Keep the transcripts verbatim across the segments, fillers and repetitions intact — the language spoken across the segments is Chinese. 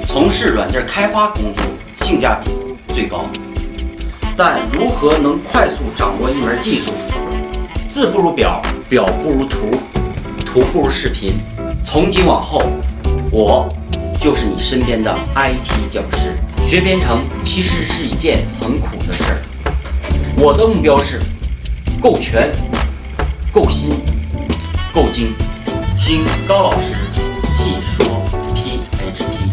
从事软件开发工作性价比最高。但如何能快速掌握一门技术？字不如表，表不如图，图不如视频。从今往后，我就是你身边的 I T 讲师。学编程其实是一件很苦的事儿。我的目标是够全、够新、够精。听高老师细说 P H P。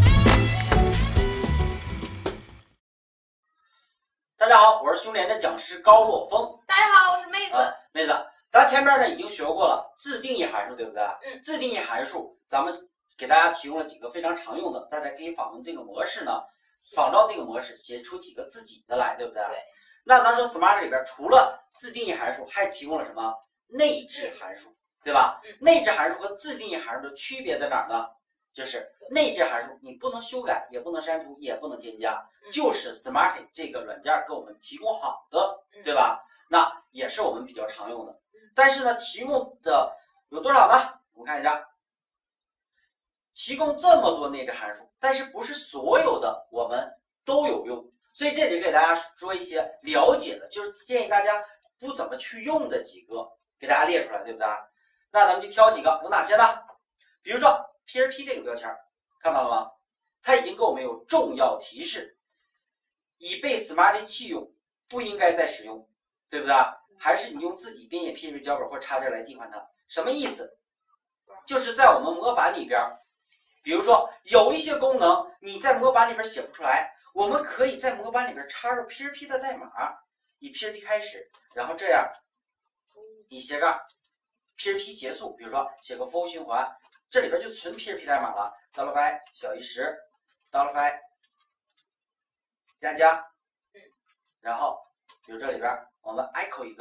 大家好，我是熊联的讲师高洛峰。 大家好，我是妹子。 呃、妹子，咱前面呢已经学过了自定义函数，对不对？ 嗯。自定义函数，咱们给大家提供了几个非常常用的，大家可以仿用这个模式呢，仿照这个模式写出几个自己的来，对不对？ 对。 那咱说 Smart 里边除了自定义函数，还提供了什么内置函数，对吧？ 嗯。 内置函数和自定义函数的区别在哪儿呢？就是内置函数你不能修改，也不能删除，也不能添加， 嗯、 就是 Smart 这个软件给我们提供好的，对吧？那也是我们比较常用的。但是呢，提供的有多少呢？我们看一下，提供这么多内置函数，但是不是所有的我们都有用，所以这里给大家说一些了解的，就是建议大家不怎么去用的几个，给大家列出来，对不对？那咱们就挑几个，有哪些呢？比如说 P H P 这个标签，看到了吗？它已经给我们有重要提示，已被 Smart 弃用，不应该再使用，对不对？还是你用自己编写 P H P 脚本或插件来替换它？什么意思？就是在我们模板里边，比如说有一些功能你在模板里边写不出来，我们可以在模板里边插入 P H P 的代码，以 P H P 开始，然后这样以斜杠 P H P 结束，比如说写个 for 循环，这里边就存 P H P 代码了 ，$5 小于十 $5 加加，然后比如这里边我们 echo 一个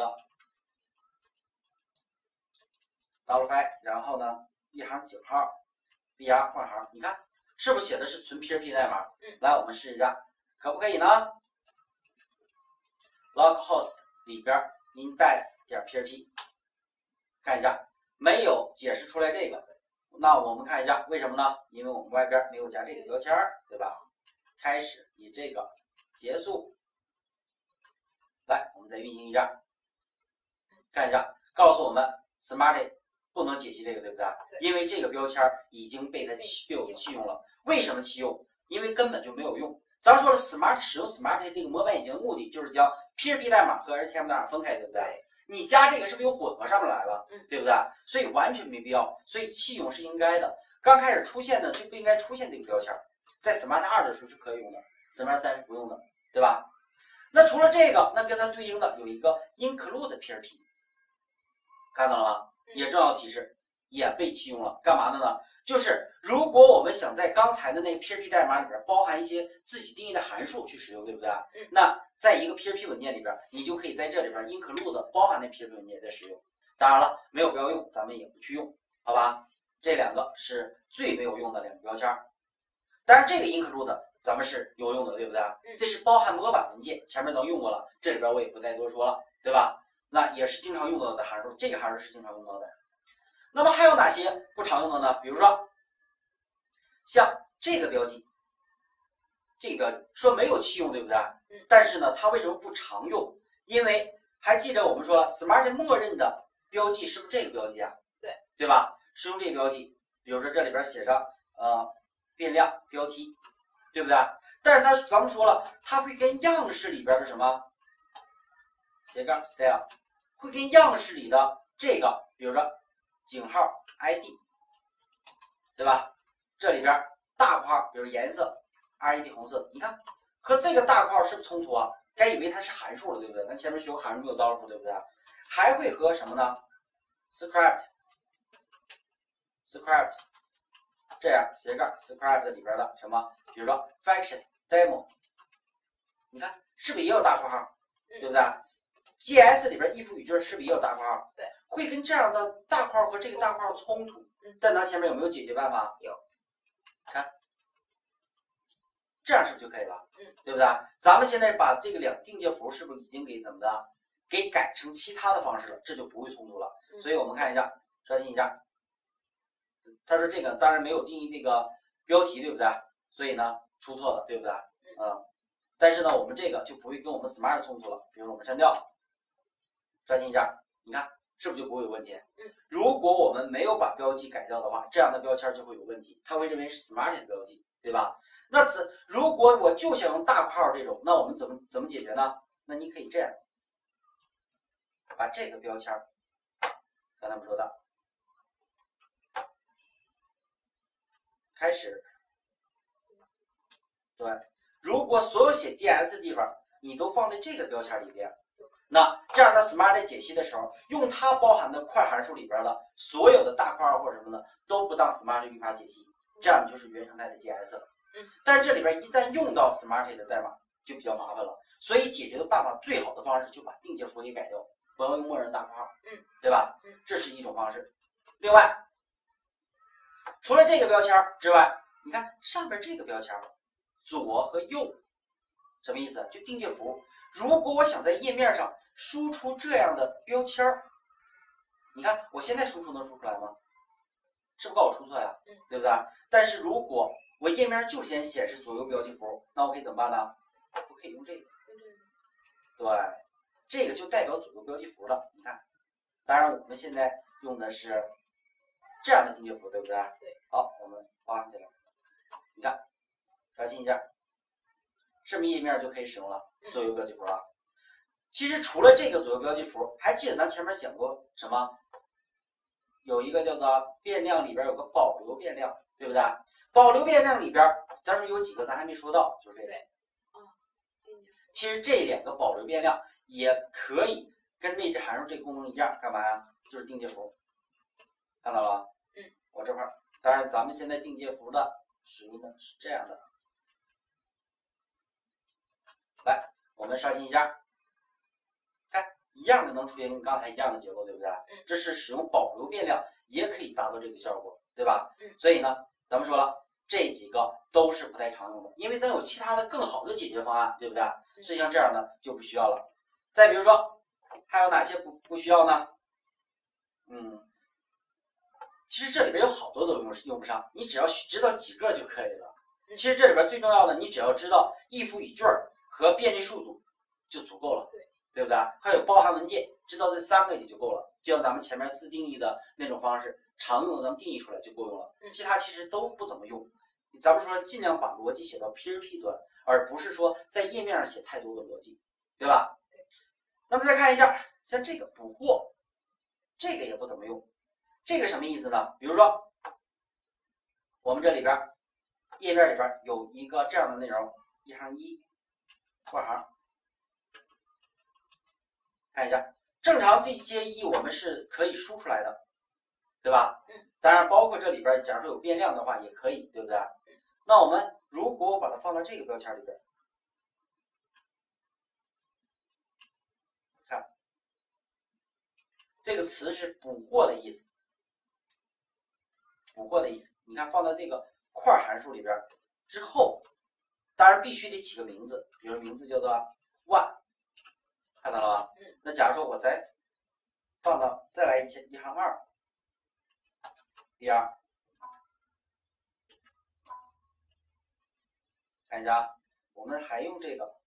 $5， 然后呢一行井号 br 换行，你看是不是写的是纯 P H P 代码？ 嗯， 来我们试一下，可不可以呢 ？localhost 里边 index 点 P H P， 看一下没有解释出来这个，那我们看一下为什么呢？因为我们外边没有加这个标签，对吧？开始以这个结束。来，我们再运行一下，看一下，告诉我们 Smart 不能解析这个，对不对？ 对， 因为这个标签已经被它弃被我们弃用了。为什么弃用？因为根本就没有用。咱说了 ，Smart 使用 Smart 这个模板引擎的目的就是将 P H P 代码和 H T M L 代码分开，对不对？ 对， 你加这个是不是又混合上面来了？ 嗯， 对不对？所以完全没必要，所以弃用是应该的。刚开始出现的就不应该出现这个标签，在 Smart 二的时候是可以用的 ，Smart 三是不用的，对吧？那除了这个，那跟它对应的有一个 include P H P， 看到了吗？也重要提示，也被弃用了。干嘛的呢？就是如果我们想在刚才的那个 P H P 代码里边包含一些自己定义的函数去使用，对不对？ 嗯， 那在一个 P H P 文件里边，你就可以在这里边 include 包含那 P H P 文件再使用。当然了，没有必要用，咱们也不去用，好吧？这两个是最没有用的两个标签。当然，这个 include 咱们是有用的，对不对？这是包含模板文件，前面都用过了，这里边我也不再多说了，对吧？那也是经常用到的函数，这个函数是经常用到的。那么还有哪些不常用的呢？比如说像这个标记，这个标记说没有弃用，对不对？但是呢，它为什么不常用？因为还记得我们说了 ，Smart 默认的标记是不是这个标记啊？ 对， 对吧？是用这个标记，比如说这里边写上呃变量标题。对不对？但是它咱们说了，它会跟样式里边的什么斜杠 style 会跟样式里的这个，比如说井号 I D， 对吧？这里边大括号，比如颜色 R E D 红色，你看和这个大括号是不是冲突啊？该以为它是函数了，对不对？咱前面学过函数没有$，对不对？还会和什么呢 ？script script 这样斜杠 script 里边的什么？比如说 function demo， 你看是不是也有大括号，对不对 ？G S 里边if 语句是不是也有大括号？ 对， 会跟这样的大括号和这个大括号冲突，但咱前面有没有解决办法？ 有， 看，这样是不是就可以了？ 嗯， 对不对？咱们现在把这个两定介符是不是已经给怎么的，给改成其他的方式了？这就不会冲突了。所以我们看一下，刷新一下。他说这个当然没有定义这个标题，对不对？所以呢， 出错的，对不对？嗯，但是呢，我们这个就不会跟我们 smart 冲突了。比如说我们删掉，刷新一下，你看是不是就不会有问题？ 嗯， 如果我们没有把标记改掉的话，这样的标签就会有问题，它会认为是 smart 的标记，对吧？那怎如果我就想用大括号这种，那我们怎么怎么解决呢？那你可以这样，把这个标签，刚才我们说的，开始，对，如果所有写 G S 的地方你都放在这个标签里边，那这样的 smart 解析的时候，用它包含的块函数里边的所有的大括号或者什么的都不当 smart 语法解析，这样就是原生态的 G S 了。但这里边一旦用到 smart 的代码就比较麻烦了，所以解决的办法最好的方式就把定节符给改掉，不要用默认大括号， 嗯， 对吧？嗯，这是一种方式。另外，除了这个标签之外，你看上边这个标签，左和右，什么意思？就定节符。如果我想在页面上输出这样的标签，你看我现在输出能输出来吗？是不是告我出错呀？对不对？但是如果我页面就先显示左右标记符，那我可以怎么办呢？我可以用这个，对，这个就代表左右标记符了。你看，当然我们现在用的是这样的定节符，对不对？ 对。 好，我们包含起来，你看，刷新一下，是不是页面就可以使用了左右标记符了？其实除了这个左右标记符，还记得咱前面讲过什么？有一个叫做变量里边有个保留变量，对不对？保留变量里边，咱说有几个咱还没说到，就是这个。其实这两个保留变量也可以跟内置函数这个功能一样，干嘛呀？就是定节符，看到了？ 嗯。 我这块儿，当然咱们现在定节符的使用的是这样的。来，我们刷新一下，看一样的能出现跟刚才一样的结构，对不对？ 嗯。 这是使用保留变量也可以达到这个效果，对吧？ 嗯。 所以呢，咱们说了。这几个都是不太常用的，因为咱有其他的更好的解决方案，对不对？所以像这样的就不需要了。再比如说，还有哪些不不需要呢？嗯，其实这里边有好多都用用不上，你只要知道几个就可以了。其实这里边最重要的，你只要知道if语句和便利数组就足够了， 对对不对？还有包含文件，知道这三个也就够了。就像咱们前面自定义的那种方式，常用的咱们定义出来就够用了，其他其实都不怎么用。咱们说尽量把逻辑写到 P H P 端，而不是说在页面上写太多的逻辑，对吧？那么再看一下，像这个捕获，这个也不怎么用。这个什么意思呢？比如说，我们这里边页面里边有一个这样的内容，一行一括行，看一下，正常这些一我们是可以输出来的，对吧？ 嗯。 当然，包括这里边，假如说有变量的话，也可以，对不对？那我们如果我把它放到这个标签里边，看这个词是捕获的意思，捕获的意思。你看放到这个块函数里边之后，当然必须得起个名字，比如名字叫做 one， 看到了吧？那假如说我再放到再来一些一行二，第二。看一下，我们还用这个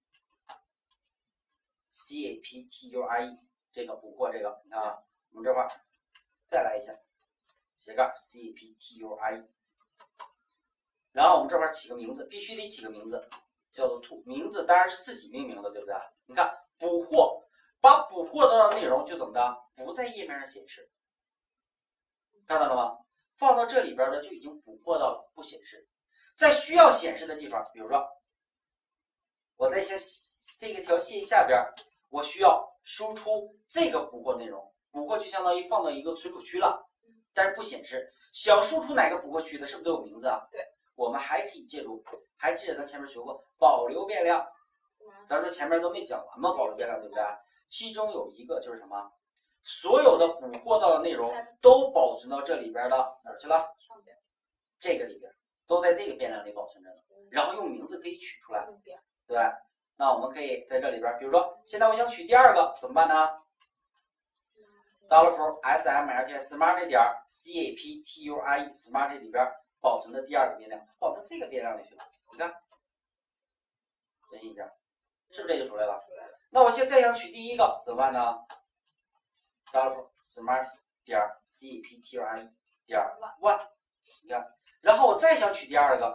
C A P T U R E 这个捕获这个，你看啊，我们这块再来一下斜杠 C A P T U R E， 然后我们这块起个名字，必须得起个名字，叫做 to， 名字当然是自己命名的，对不对？你看捕获，把捕获到的内容就怎么的，不在页面上显示，看到了吗？放到这里边的就已经捕获到了，不显示。在需要显示的地方，比如说，我在先这个条线下边，我需要输出这个捕获内容，捕获就相当于放到一个存储区了，但是不显示。想输出哪个捕获区的，是不是都有名字啊？ 对。 我们还可以借助，还记得咱前面学过保留变量，咱说前面都没讲完嘛，保留变量对不对？其中有一个就是什么？所有的捕获到的内容都保存到这里边的哪儿去了？ 上边。 这个里边。都在这个变量里保存着呢，然后用名字可以取出来，对吧？那我们可以在这里边，比如说现在我想取第二个，怎么办呢 ？dollar for smrt smart 点 c a p t u r e smart 里边保存的第二个变量，保存这个变量里去了， 你看，分析一下，是不是这就出来了？出来了。那我现在想取第一个怎么办呢 ？dollar for smart 点 c p t u r e 点 one， 你看，然后我再想取第二个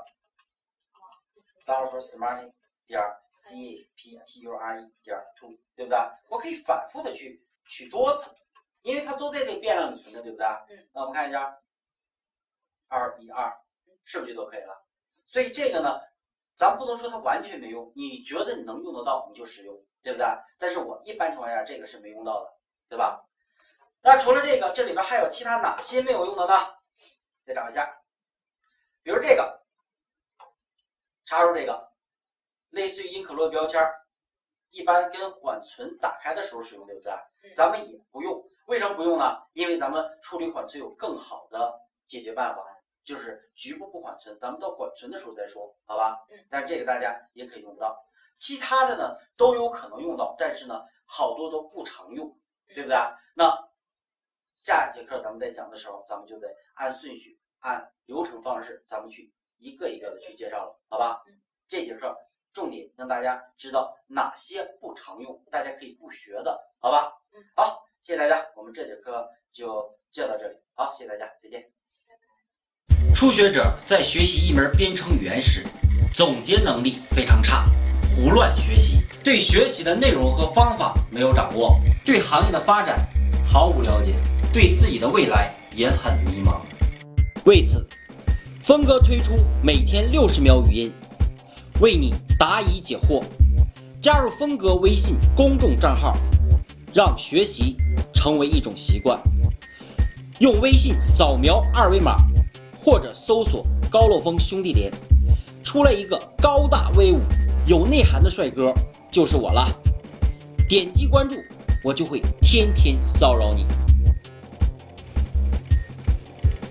dollar for smart 点 c p t u r e 点 two， 对不对？我可以反复的去取多次，因为它都在这个变量里存的，对不对？嗯。那我们看一下，二一二，是不是就都可以了？所以这个呢，咱不能说它完全没用，你觉得你能用得到，你就使用，对不对？但是我一般情况下这个是没用到的，对吧？那除了这个，这里边还有其他哪些没有用的呢？再找一下，比如这个，插入这个，类似于 include 标签，一般跟缓存打开的时候使用，对不对？咱们也不用，为什么不用呢？因为咱们处理缓存有更好的解决办法，就是局部不缓存，咱们到缓存的时候再说，好吧？但是这个大家也可以用不到，其他的呢都有可能用到，但是呢好多都不常用，对不对？那下节课咱们在讲的时候，咱们就得按顺序、按流程方式，咱们去一个一个的去介绍了，好吧？这节课重点让大家知道哪些不常用，大家可以不学的，好吧？好，谢谢大家，我们这节课就教到这里，好，谢谢大家，再见。 初学者在学习一门编程语言时，总结能力非常差，胡乱学习，对学习的内容和方法没有掌握，对行业的发展毫无了解，对自己的未来也很迷茫。为此，峰哥推出每天六十秒语音，为你答疑解惑。加入峰哥微信公众账号，让学习成为一种习惯。用微信扫描二维码，或者搜索高漏峰兄弟连，出来一个高大威武、有内涵的帅哥，就是我了。点击关注，我就会天天骚扰你。